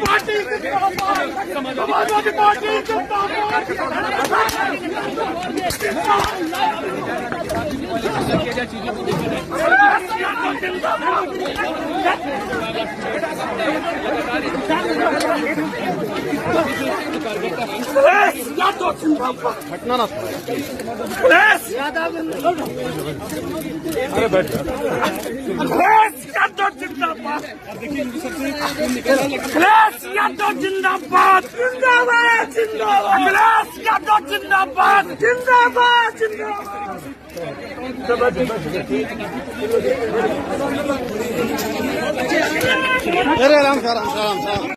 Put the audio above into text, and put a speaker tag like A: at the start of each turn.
A: party Samajwadi party
B: हटना ना
A: अरे बैठ यादव जिंदाबाद यादव जिंदाबाद जिंदाबाद जिंदाबाद यादव जिंदाबाद जिंदाबाद जिंदाबाद
B: अरे राम